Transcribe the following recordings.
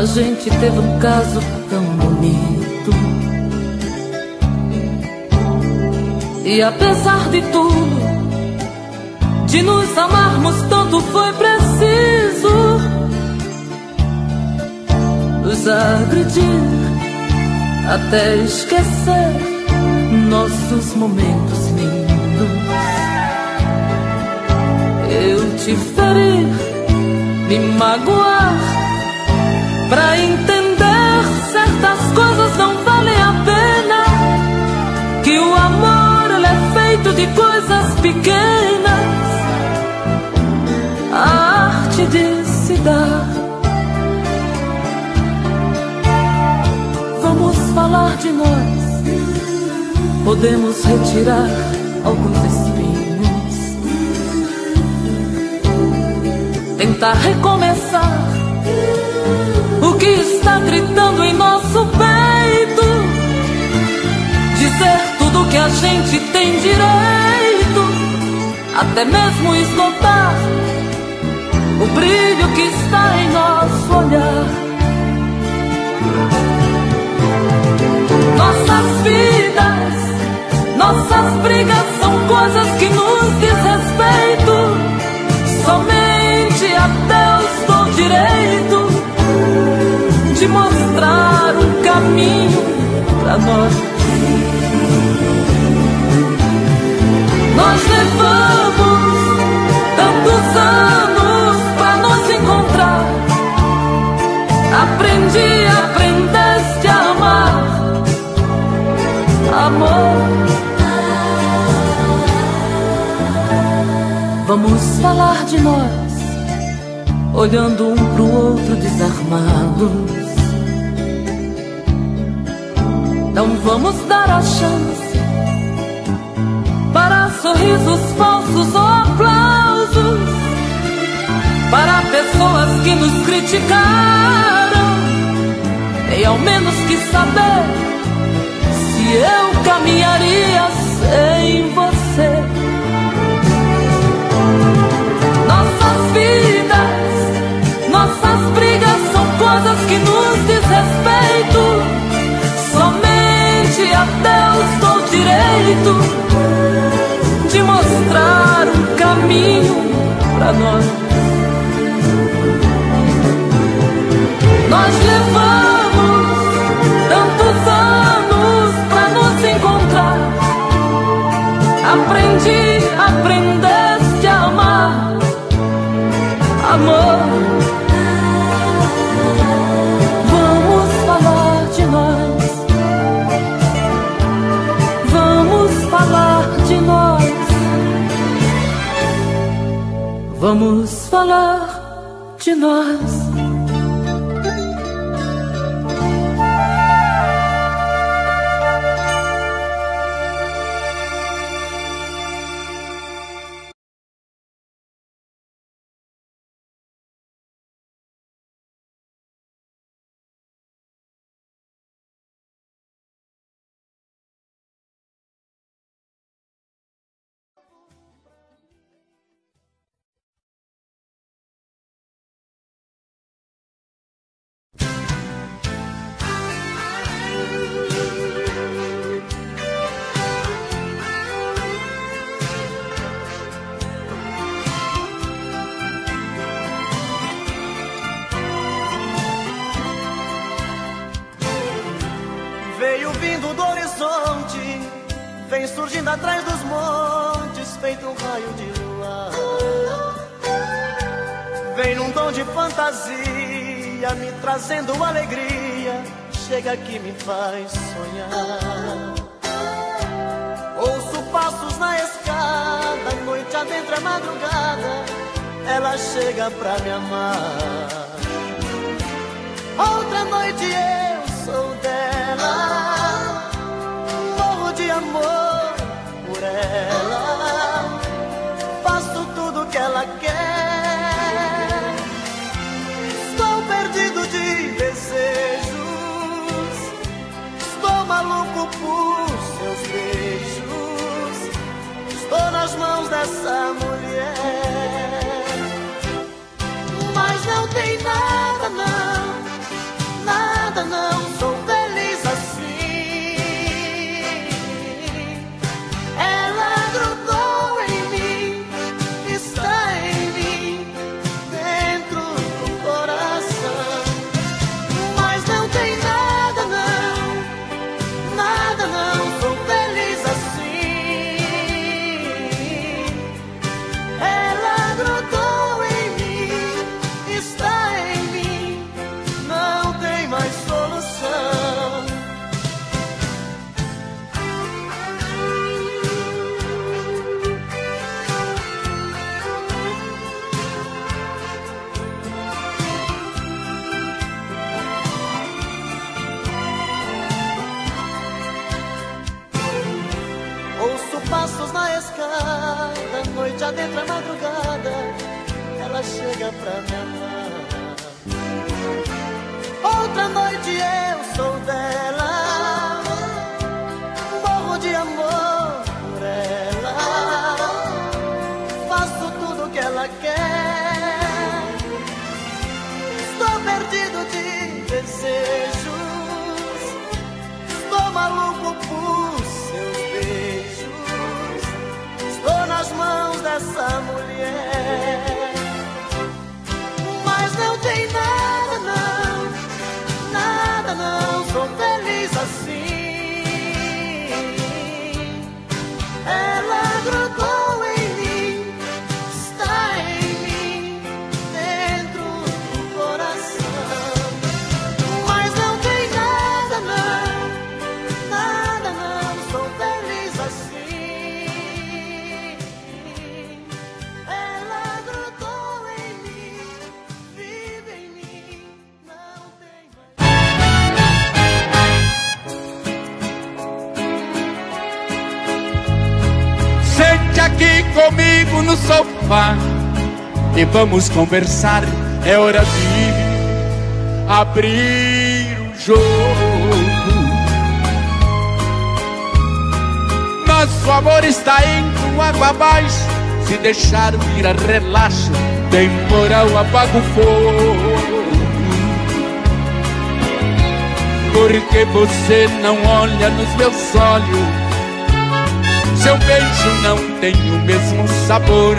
A gente teve um caso tão bonito, e apesar de tudo, de nos amarmos tanto, foi preciso nos agredir até esquecer nossos momentos lindos. Eu te ferir, me magoar, pra entender certas coisas não valem a pena. Que o amor, ele é feito de coisas pequenas, a arte de se dar. Vamos falar de nós, podemos retirar alguns espinhos, tentar recomeçar o que está gritando em nosso peito, dizer tudo que a gente tem direito, até mesmo esgotar o brilho que está em nosso olhar. Nossas vidas, nossas brigas são coisas que nos diz respeito. Somente a Deus dou direito de mostrar um caminho pra nós. Nós levamos tantos anos pra nos encontrar. Aprendeste a amar, amor. Vamos falar de nós, olhando um pro outro desarmados. Então vamos dar a chance para sorrisos falsos ou aplausos, para pessoas que nos criticaram. Tem ao menos que saber se eu caminharia sem você. Nossas vidas, nossas brigas são coisas que nos diz respeito. Somente a Deus dou direito de mostrar um caminho pra nós. Nós levamos tantos anos pra nos encontrar. Aprendeste a amar, amor. Vamos falar de nós, vamos falar de nós, vamos falar de nós. Veio vindo do horizonte, vem surgindo atrás dos montes, feito um raio de luar. Vem num tom de fantasia, me trazendo alegria, chega que me faz sonhar. Ouço passos na escada, noite adentro é madrugada, ela chega pra me amar. Outra noite eu sou dela, morro de amor por ela, faço tudo que ela quer. Estou perdido de desejos, estou maluco por seus beijos, estou nas mãos dessa mulher. Mas não tem nada não, passos na escada, noite adentra a madrugada, ela chega pra me amar. Outra noite eu sou dela, morro de amor por ela, faço tudo que ela quer, estou perdido de desejos, estou maluco por seus beijos, estou nas mãos dessa mulher. Mas não tem nada não, nada não, sou feliz assim. Ela grudou em mim, está em mim, dentro do coração. Mas não tem nada não, sou feliz assim. Ela grudou em mim, vive em mim, não tem mais. Sente aqui comigo no sofá e vamos conversar. É hora de abrir o jogo. Nosso amor está indo água abaixo. Se deixar virar relaxo, temporal apaga o fogo. Porque você não olha nos meus olhos, seu beijo não tem o mesmo sabor,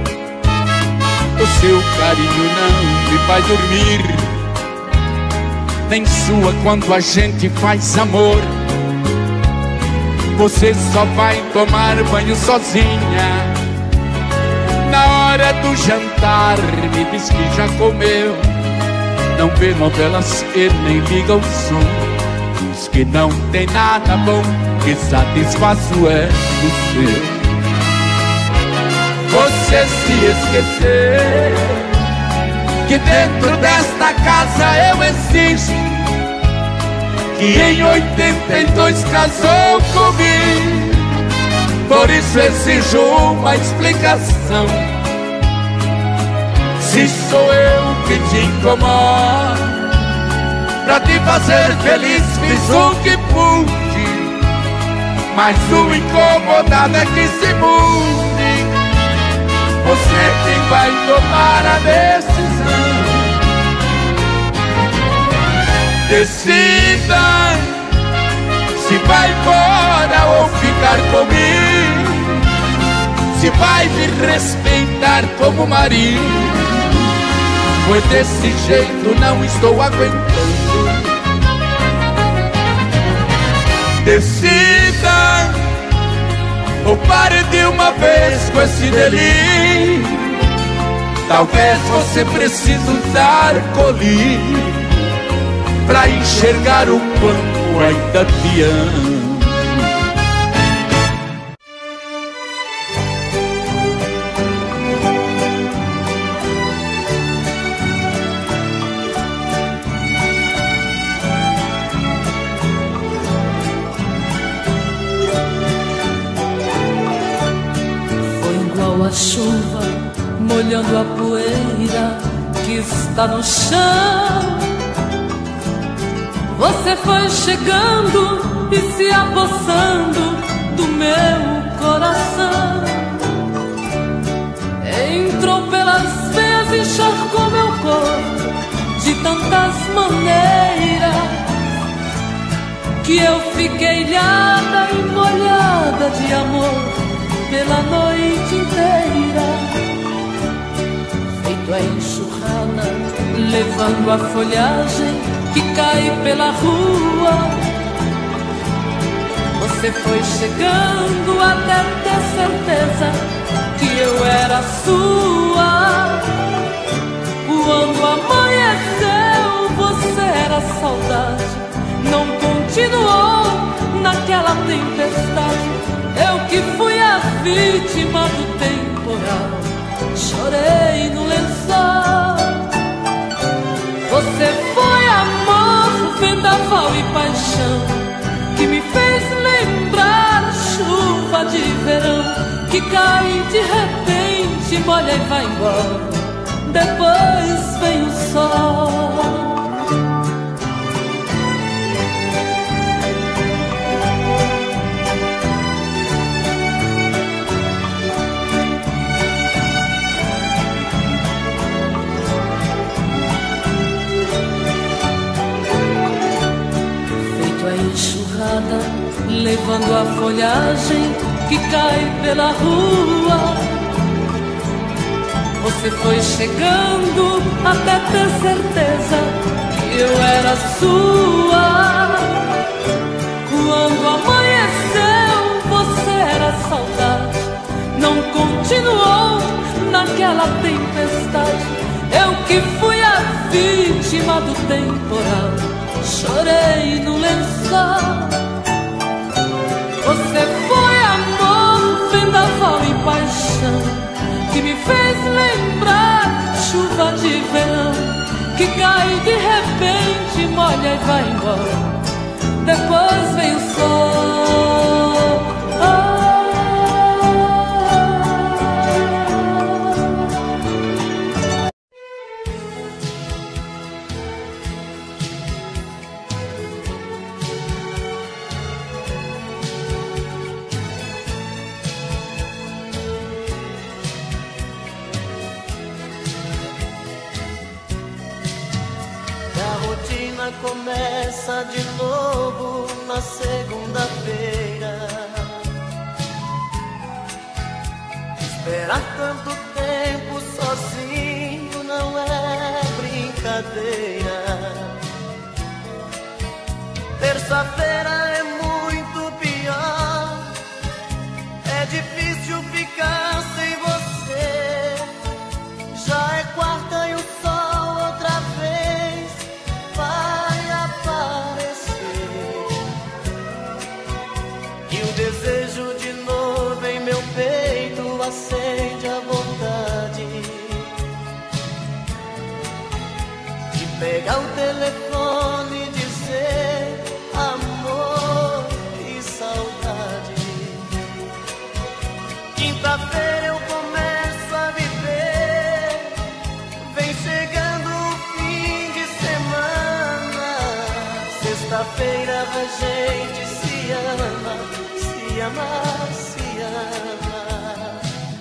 o seu carinho não me faz dormir, nem sua quando a gente faz amor. Você só vai tomar banho sozinha na hora do jantar, me diz que já comeu, não vê novelas e nem liga o som, diz que não tem nada bom, que satisfaço é o seu. Você se esquecer que dentro desta casa eu existo, que em 82 casou comigo, por isso exijo uma explicação. Se sou eu que te incomodo, pra te fazer feliz fiz o que pude, mas o incomodado é que se mude. Você quem vai tomar a decisão. Decida se vai embora ou ficar comigo, se vai me respeitar como marido, pois desse jeito não estou aguentando. Decida ou pare de uma vez com esse delírio. Talvez você precise usar colírio pra enxergar o quanto ainda te amo. A chuva molhando a poeira que está no chão. Você foi chegando e se apossando do meu coração. Entrou pelas veias e encharcou meu corpo de tantas maneiras que eu fiquei ilhada e molhada de amor pela noite inteira, feito a enxurrada, levando a folhagem que cai pela rua. Você foi chegando até ter certeza que eu era sua. Quando amanheceu, você era saudade, não continuou naquela tempestade. Eu que fui a vítima do temporal, chorei no lençol. Você foi amor, vendaval e paixão, que me fez lembrar chuva de verão que cai de repente, molha e vai embora. Depois vem o sol. Levando a folhagem que cai pela rua, você foi chegando até ter certeza que eu era sua. Quando amanheceu, você era saudade, não continuou naquela tempestade. Eu que fui a vítima do temporal, chorei no lençol. Você foi amor, vendaval e paixão, que me fez lembrar chuva de verão, que cai de repente, molha e vai embora. Depois vem o sol. Começa de novo na segunda-feira. Esperar tanto tempo sozinho não é brincadeira. Terça-feira é muito pior, é difícil ficar sem você. Já é quarta e o sol outra vez vai aparecer, e o desejo de novo em meu peito acende a vontade de pegar o telefone e dizer amor e saudade. Quinta-feira eu começo a viver, vem chegando o fim de semana. Sexta-feira a gente se ama, se ama, se ama.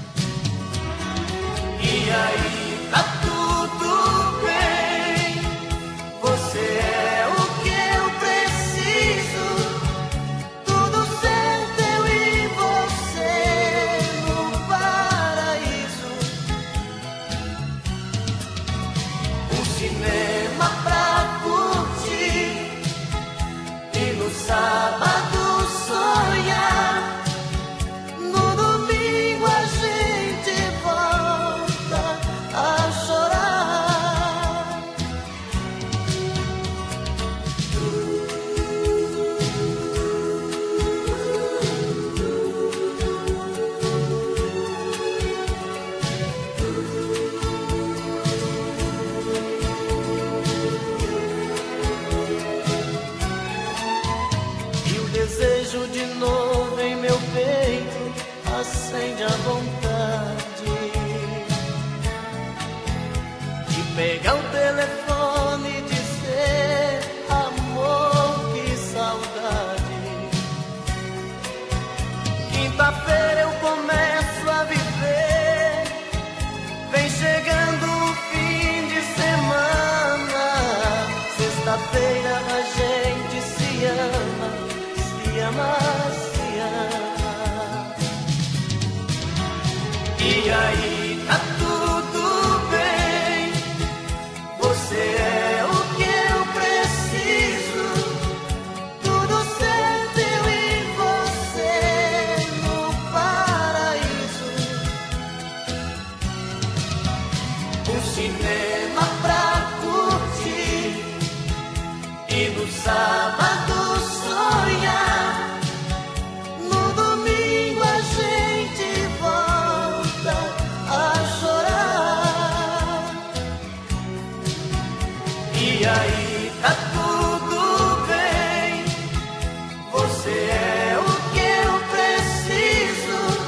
E aí tá tudo bem, você é o que eu preciso, tudo certo eu e você no paraíso. Um cinema pra curtir e no sábado sonhar. No domingo a gente volta a chorar. E o desejo de novo em meu peito acende a vontade de pegar o telefone e dizer amor, que saudade. Quinta-feira eu começo a viver, vem chegando o fim de semana. Sexta-feira a gente se ama, se ama, se ama. E aí tá tudo bem, você é o que eu preciso, tudo certo eu e você no paraíso. Um cinema pra curtir e no sábado sonhar. No domingo a gente volta a chorar. E aí tá tudo bem, você é o que eu preciso,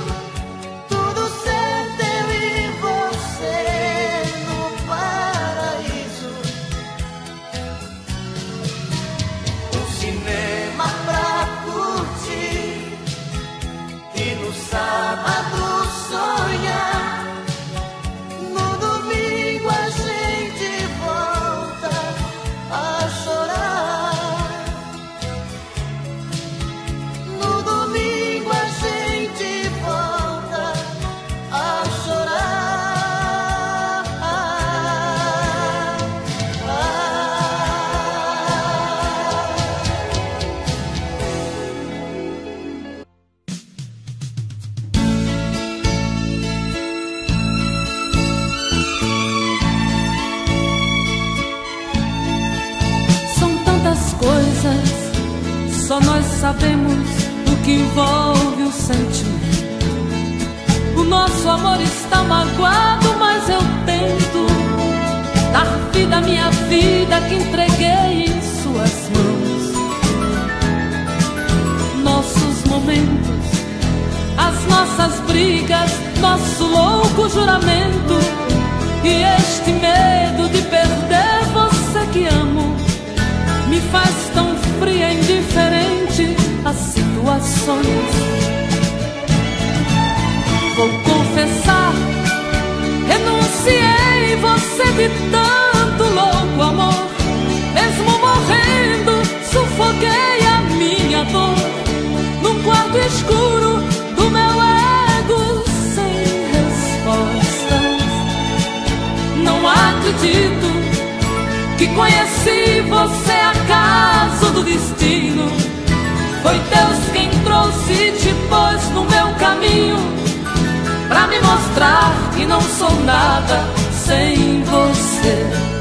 Só nós sabemos o que envolve o sentimento. O nosso amor está magoado, mas eu tento dar vida à minha vida que entreguei em suas mãos. Nossos momentos, as nossas brigas, nosso louco juramento e este medo de perder você que amo me faz tão fria e indiferente às situações. Vou confessar, renunciei você de tanto louco amor. Mesmo morrendo, sufoquei a minha dor num quarto escuro do meu ego sem respostas. Não acredito que conheci você acaso do destino. Foi Deus quem trouxe e te pôs no meu caminho pra me mostrar que não sou nada sem você.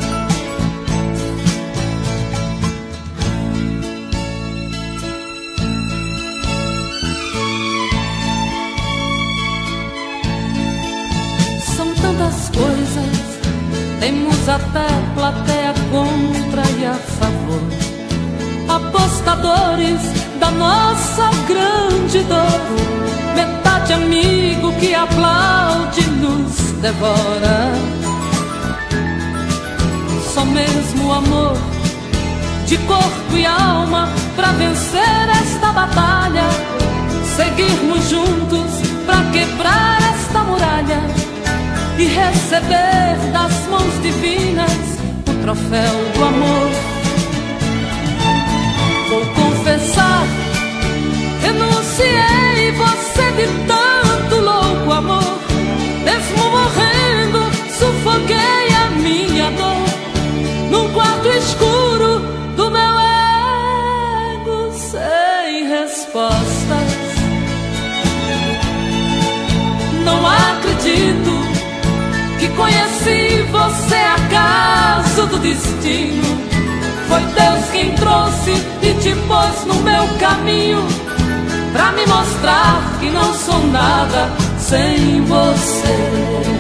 São tantas coisas, temos até plateia contra e a favor, apostadores da nossa grande dor, metade amigo que aplaude e nos devora. Só mesmo o amor de corpo e alma pra vencer esta batalha, seguirmos juntos pra quebrar esta muralha e receber das mãos divinas o troféu do amor. Vou confessar, renunciei você de tanto louco amor. Mesmo morrendo, sufoquei a minha dor num quarto escuro do meu ego sem respostas. Não acredito que conheci você acaso do destino. Foi Deus quem trouxe e te pôs no meu caminho pra me mostrar que não sou nada sem você.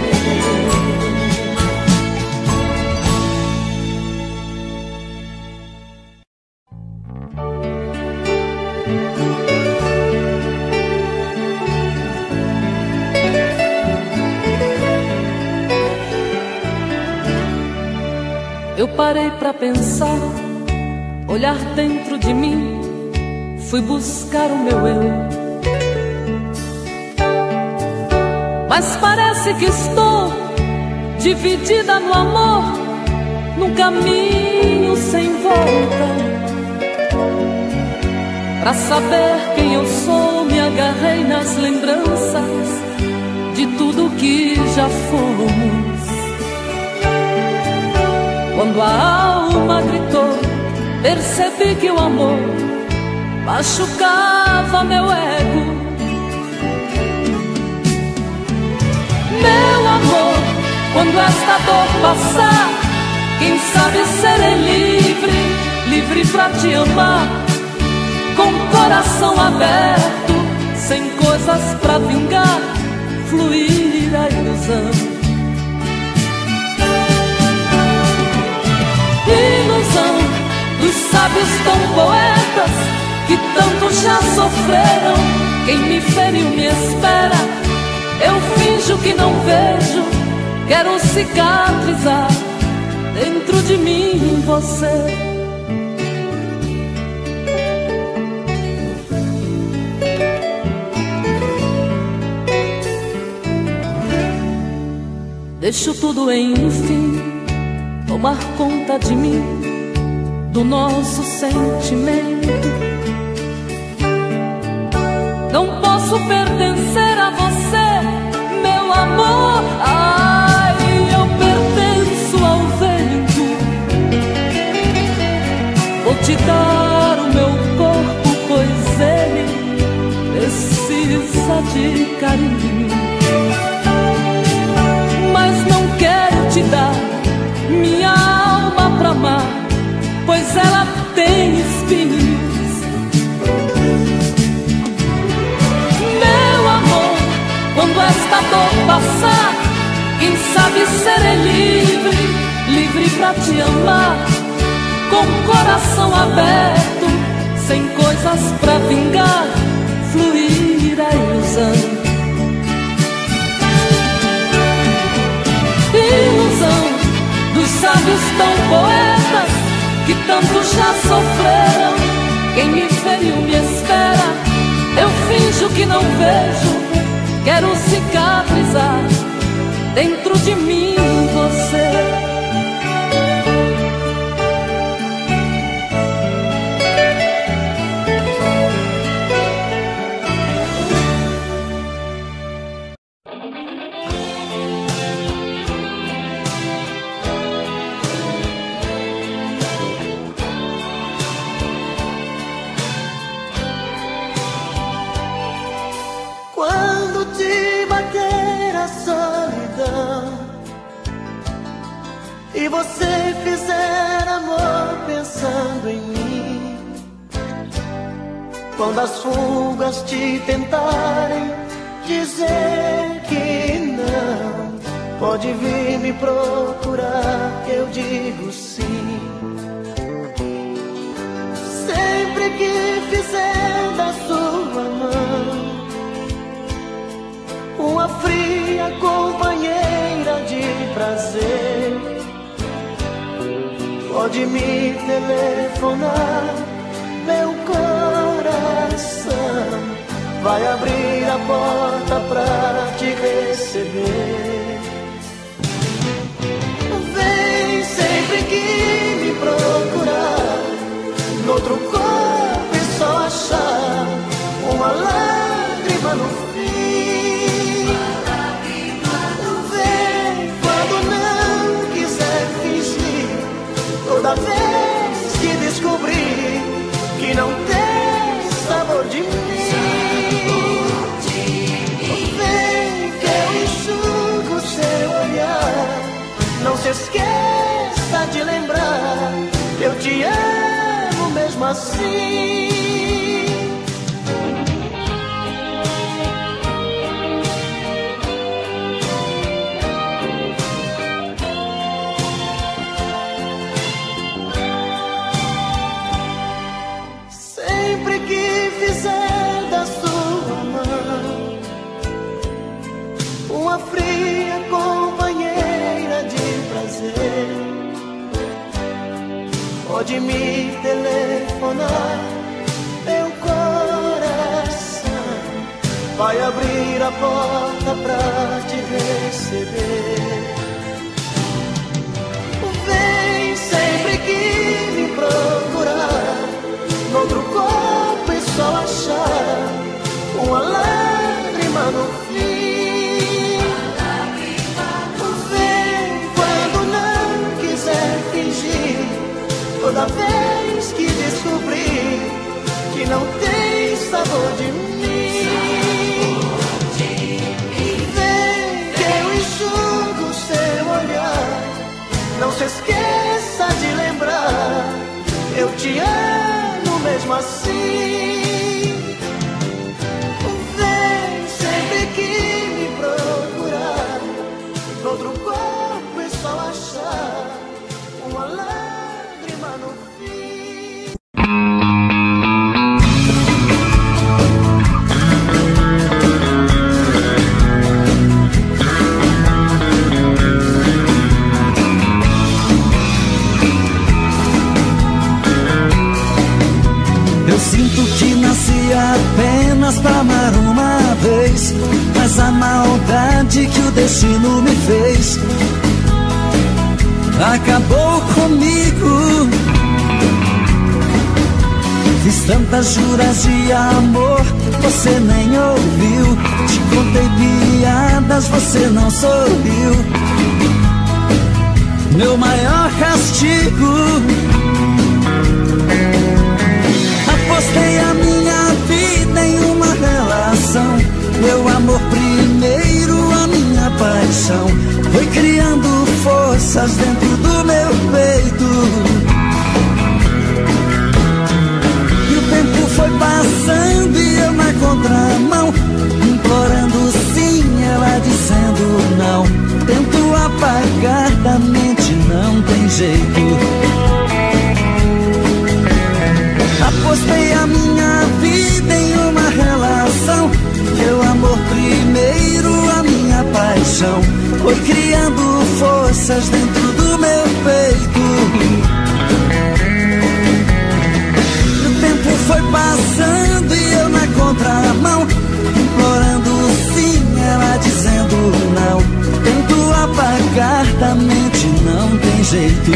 Eu parei pra pensar, olhar dentro de mim, fui buscar o meu eu. Mas parece que estou dividida no amor, num caminho sem volta. Pra saber quem eu sou, me agarrei nas lembranças de tudo que já fomos. Quando a alma gritou, percebi que o amor machucava meu ego. Meu amor, quando esta dor passar, quem sabe serei livre, livre pra te amar, com o coração aberto, sem coisas pra vingar, fluir a ilusão. Ilusão dos sábios tão poetas que tanto já sofreram. Quem me feriu me espera, eu finjo que não vejo, quero cicatrizar dentro de mim você. Deixo tudo enfim tomar conta de mim, do nosso sentimento. Não posso pertencer a você, meu amor. Ai, eu pertenço ao vento. Vou te dar o meu corpo, pois ele precisa de carinho. Mas não quero te dar minha alma pra amar, pois ela tem espinhos. pra te amar, com o coração aberto, sem coisas pra vingar, fluir a ilusão. Ilusão dos sábios tão poetas que tanto já sofreram. Quem me feriu me espera, eu finjo que não vejo. Quero cicatrizar dentro de mim você. E você fizer amor pensando em mim, quando as fugas te tentarem dizer que não, pode vir me procurar, eu digo sim. Sempre que fizer da sua mão uma fria companheira de prazer, pode me telefonar, meu coração vai abrir a porta pra te receber. Vem sempre que me procurar, noutro corpo e só achar uma lágrima no fim. Vem quando não quiser fingir, toda vez que descobrir que não tem sabor de mim. Vem que eu enxugo seu olhar, não se esqueça de lembrar que eu te amo mesmo assim. Uma fria companheira de prazer, pode me telefonar, meu coração vai abrir a porta pra te receber. Vem sempre que me procurar, noutro corpo e só achar uma lágrima no fim. Toda vez que descobrir que não tem sabor de mim, vem que eu enxugo seu olhar, não se esqueça de lembrar, eu te amo mesmo assim. Vem sempre que me procurar, noutro corpo é só achar uma lágrima no fim. Eu sinto que nasci apenas pra amar uma vez, mas a maldade que o destino me fez acabou comigo. Fiz tantas juras de amor, você nem ouviu. Te contei piadas, você não sorriu. Meu maior castigo, apostei a minha vida em uma relação. Meu amor primeiro, a minha paixão, foi criando forças dentro do meu peito. E o tempo foi passando e eu na contramão, implorando sim, ela dizendo não. Tento apagar da mente, não tem jeito. foi criando forças dentro do meu peito. O tempo foi passando e eu na contramão, implorando sim, ela dizendo não. Tento apagar da mente, não tem jeito.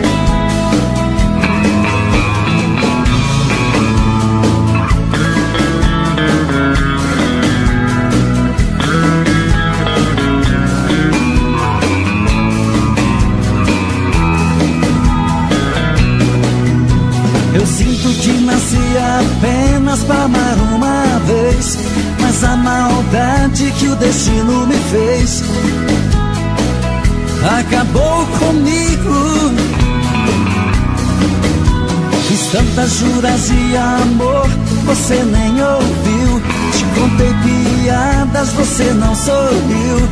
Eu sinto que nasci apenas pra amar uma vez, mas a maldade que o destino me fez acabou comigo. Fiz tantas juras de amor, você nem ouviu. Te contei piadas, você não sorriu.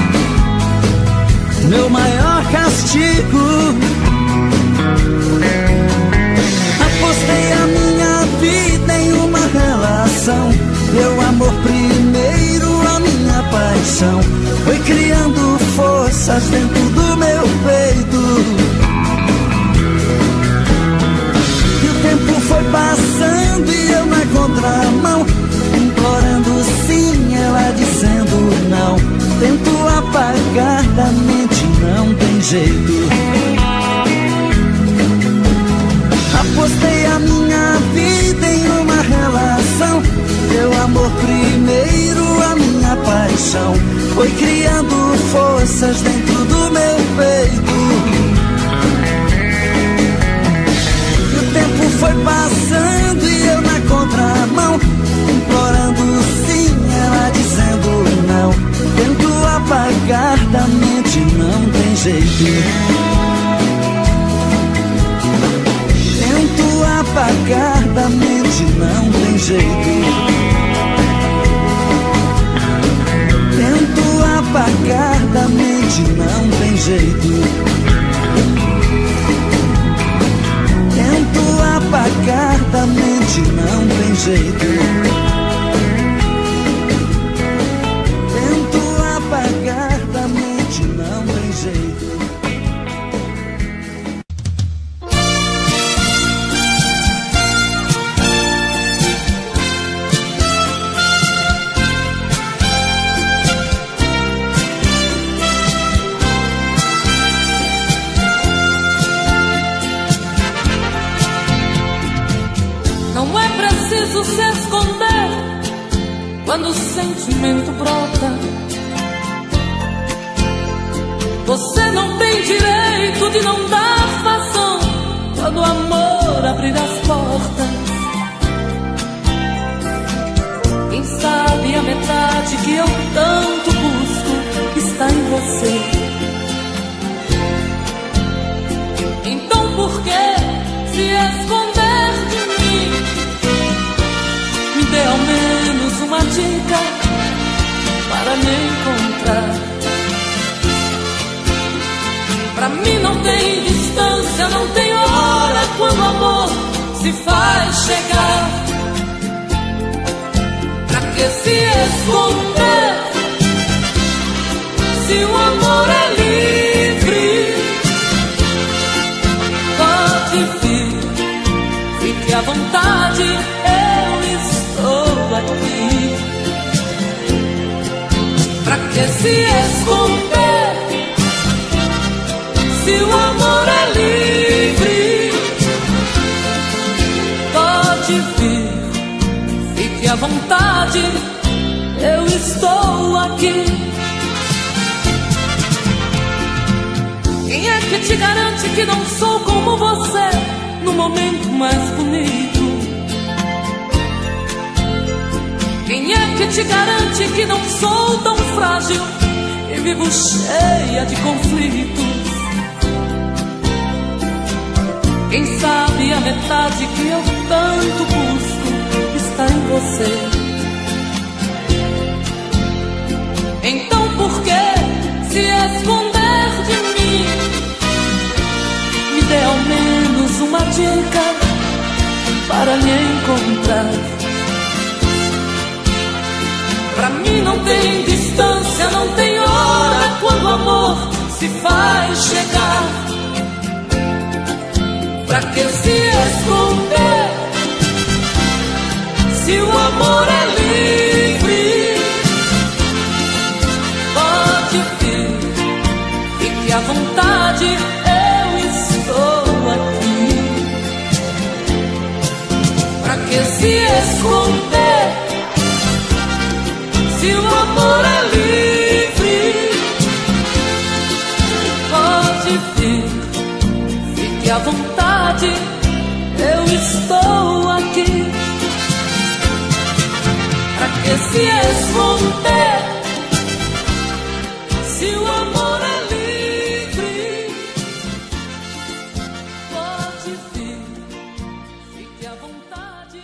Meu maior castigo, apostei a minha vida em uma relação. Meu amor primeiro, a minha paixão, foi criando forças dentro do meu peito. E o tempo foi passando e eu na contramão, implorando sim, ela dizendo não. Tento apagar da mente, não tem jeito. Apostei a minha vida em uma relação. Meu amor primeiro, a minha paixão, foi criando forças dentro do meu peito. E o tempo foi passando e eu na contramão, implorando sim, ela dizendo não. Tento apagar da mente, não tem jeito. Tento apagar da mente, não tem jeito. Tento apagar da mente, não tem jeito. Tento apagar da mente, não tem jeito. Tento apagar da mente, não tem jeito. Se esconder quando o sentimento brota. Você não tem direito de não dar vazão quando o amor abrir as portas. Quem sabe a metade que eu tanto busco está em você. Então por que se esconder de mim? Dê ao menos uma dica para me encontrar. Pra mim não tem distância, não tem hora quando o amor se faz chegar. Pra que se esconder se o amor é livre? Pode vir, fique à vontade, eu estou aqui. Pra que se esconder se o amor é livre? Pode vir, fique à vontade, eu estou aqui. Quem é que te garante que não sou como você no momento mais bonito? Quem é que te garante que não sou tão frágil e vivo cheia de conflitos? Quem sabe a metade que eu tanto busco está em você. Então por que se esconder de mim? Me dê ao menos uma dica para me encontrar. Pra mim não tem distância, não tem hora quando o amor que se esconder se o amor é livre? Pode vir, fique à vontade, eu estou aqui. Pra que se esconder se o amor é livre? Pode vir, fique à vontade, eu estou aqui. Pra que se esconder se o amor é livre? Pode vir, fique à vontade.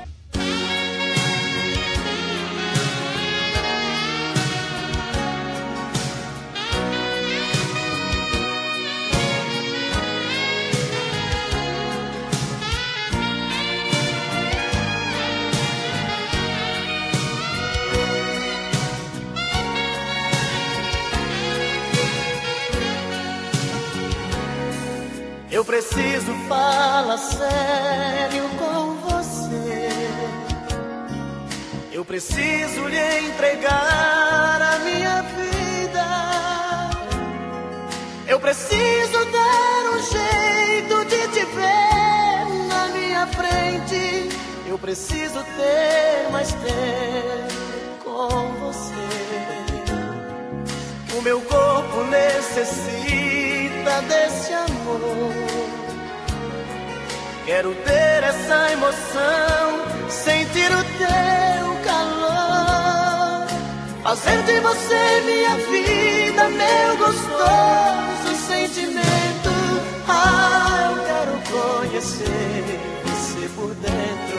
Eu preciso falar sério com você. Eu preciso lhe entregar a minha vida. Eu preciso dar um jeito de te ver na minha frente. Eu preciso ter mais tempo com você. O meu corpo necessita desse amor. Quero ter essa emoção, sentir o teu calor, fazer de você minha vida, meu gostoso sentimento. Ah, eu quero conhecer você por dentro.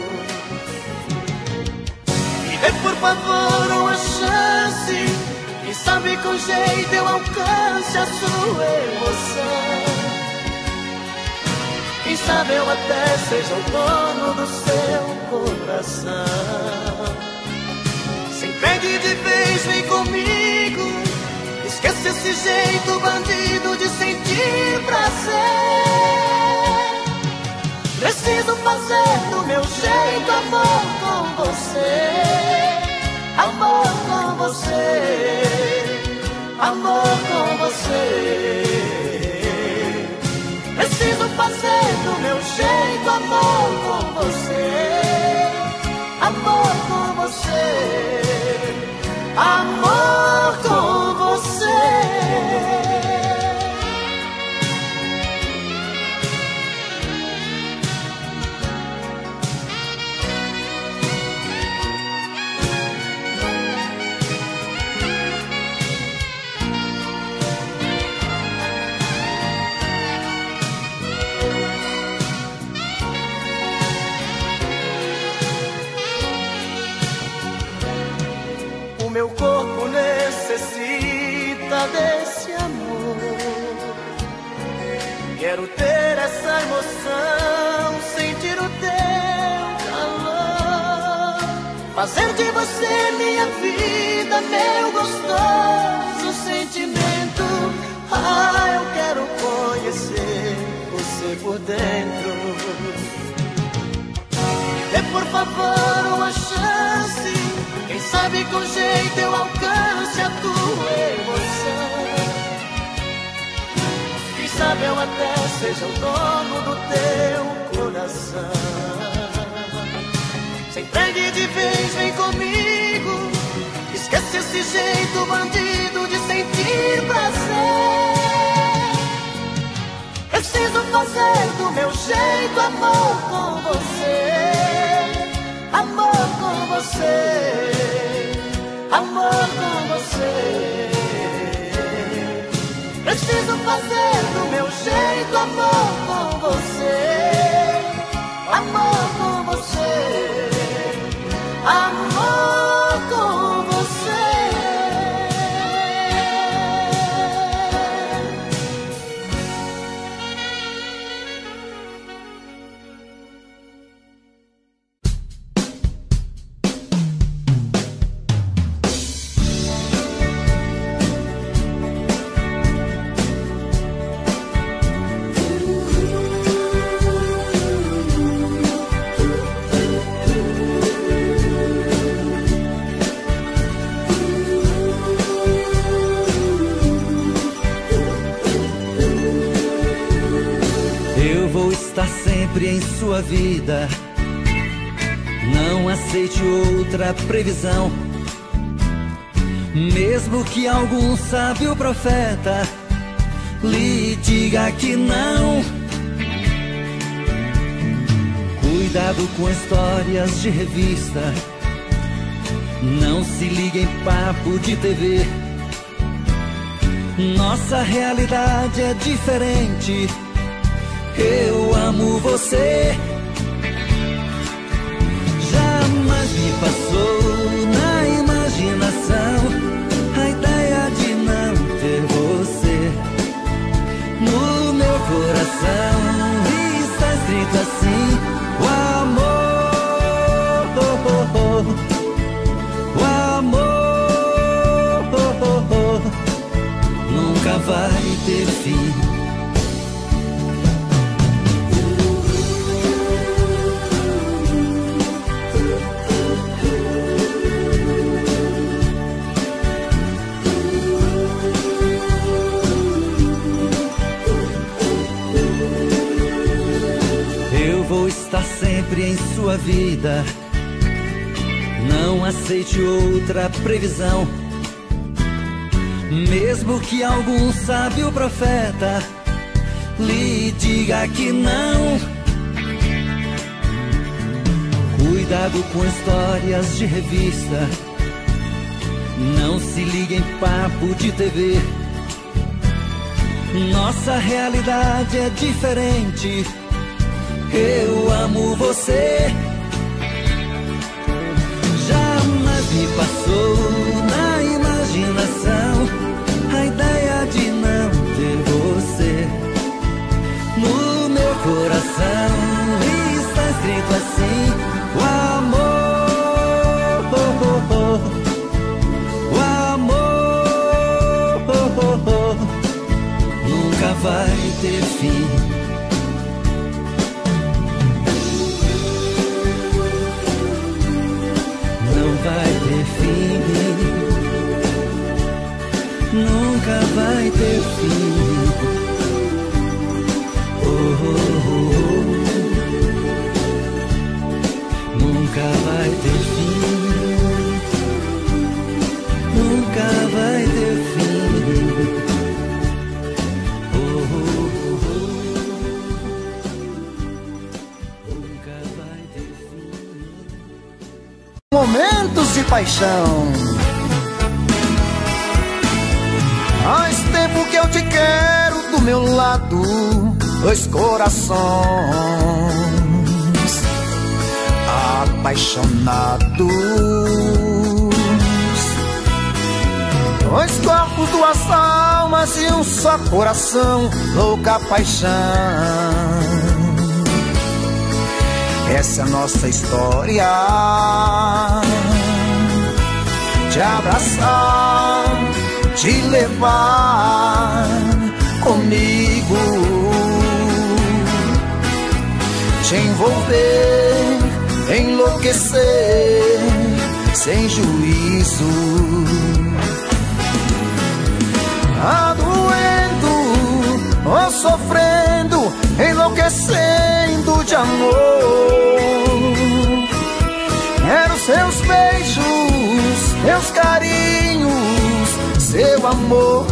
Me dê por favor uma chance, quem sabe com jeito eu alcance a sua emoção. Quem sabe eu até seja o dono do seu coração. Se entregue de vez, vem comigo. Esqueça esse jeito bandido de sentir prazer. Preciso fazer do meu jeito amor com você. Amor com você. Amor com você. Preciso fazer do meu jeito amor com você. Amor com você. Amor com você. Meu corpo necessita desse amor. Quero ter essa emoção, sentir o teu calor, fazer de você minha vida, meu gostoso sentimento. Ah, eu quero conhecer você por dentro. Dê por favor uma chance, quem sabe com jeito eu alcance a tua emoção. Quem sabe eu até seja o dono do teu coração. Se entregue de vez, vem comigo. Esquece esse jeito bandido de sentir prazer. Preciso fazer do meu jeito amor com você. Amor com você, amor com você. Preciso fazer do meu jeito amor com você. Amor com você, amor com você. sempre em sua vida. Não aceite outra previsão, mesmo que algum sábio profeta lhe diga que não. Cuidado com histórias de revista, não se ligue em papo de TV. Nossa realidade é diferente. Eu amo você. Jamais me passou na imaginação a ideia de não ter você. No meu coração está escrito assim: o amor, o amor nunca vai ter fim. Vou estar sempre em sua vida. Não aceite outra previsão, mesmo que algum sábio profeta lhe diga que não. Cuidado com histórias de revista, não se ligue em papo de TV. Nossa realidade é diferente. Eu amo você. Jamais me passou na imaginação a ideia de não ter você. No meu coração está escrito assim: o amor, o amor nunca vai ter fim. Vai ter fim, nunca vai ter fim. Oh, oh, oh. Nunca vai ter fim, nunca vai ter fim. Oh, oh, oh. Nunca vai ter fim. Momentos de paixão. Faz tempo que eu te quero do meu lado, dois corações apaixonados, dois corpos, duas almas e um só coração, louca paixão. Essa é a nossa história, te abraçar, te levar comigo, te envolver, enlouquecer sem juízo. Tá doendo ou sofrendo, enlouquecendo de amor. Quero seus beijos, seus carinhos, seu amor.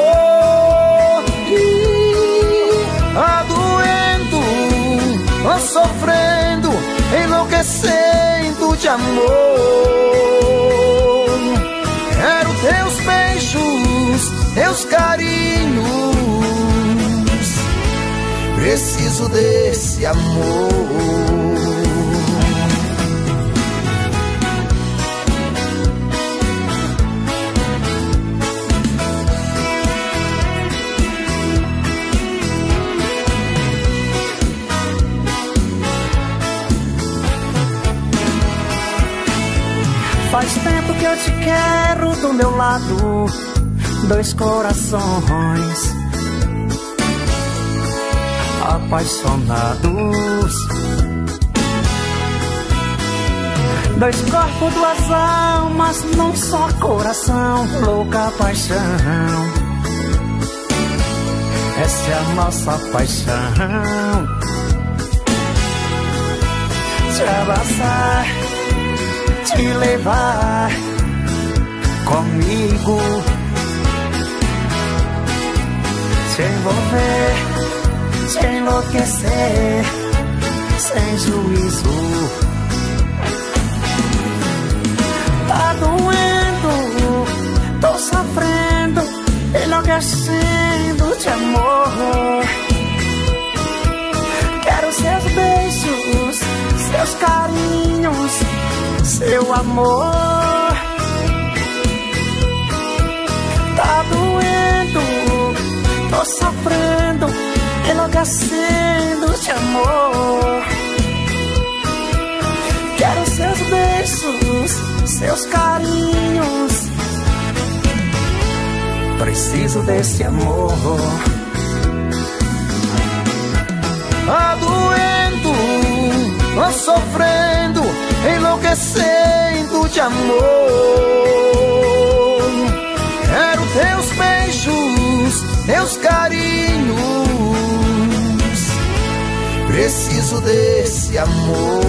Tá doendo ou sofrendo, enlouquecendo de amor. Quero teus beijos, teus carinhos, preciso desse amor. Faz tempo que eu te quero do meu lado, dois corações apaixonados, dois corpos, duas almas num só coração, louca paixão. Essa é a nossa paixão. te abraçar, te levar comigo, te envolver, te enlouquecer, sem juízo. Tá doendo, tô sofrendo, enlouquecendo de amor. Quero seus beijos, seus carinhos, seu amor. Tá doendo, tô sofrendo, enlouquecendo de amor. Quero seus beijos, seus carinhos. Preciso desse amor. Tá doendo, tô sofrendo, enlouquecendo de amor. Quero teus beijos, teus carinhos. Preciso desse amor.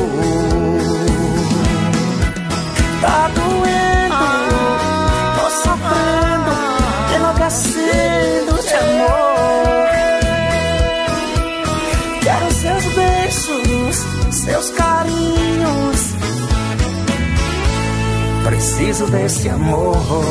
Tá doendo, tô sofrendo, enlouquecendo de amor. Quero seus beijos, seus carinhos. Preciso desse amor.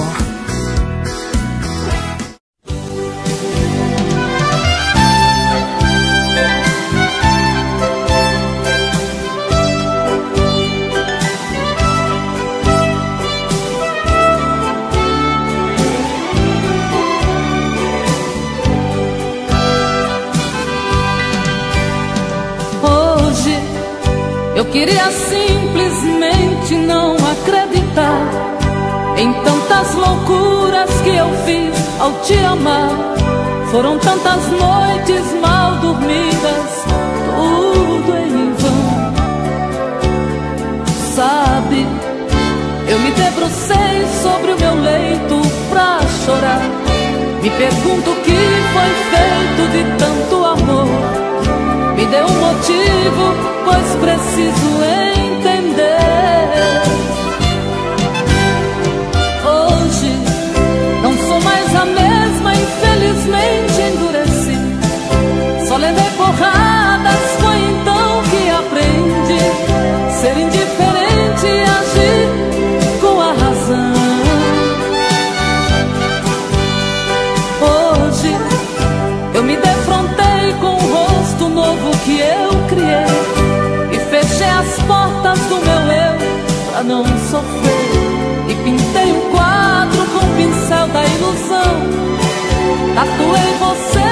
Eu queria simplesmente não acreditar em tantas loucuras que eu fiz ao te amar. Foram tantas noites mal dormidas, tudo em vão. Sabe, eu me debrucei sobre o meu leito pra chorar. Me pergunto o que foi feito de tanto amor. Me dê um motivo, pois preciso entender. Hoje não sou mais a mesma, infelizmente endureci. Só levei porradas, foi então que aprendi ser indiferente e agir com a razão. Hoje eu me defrontei com o rosto novo que eu criei e fechei as portas do meu eu pra não sofrer. E pintei um quadro com o pincel da ilusão. Tatuei você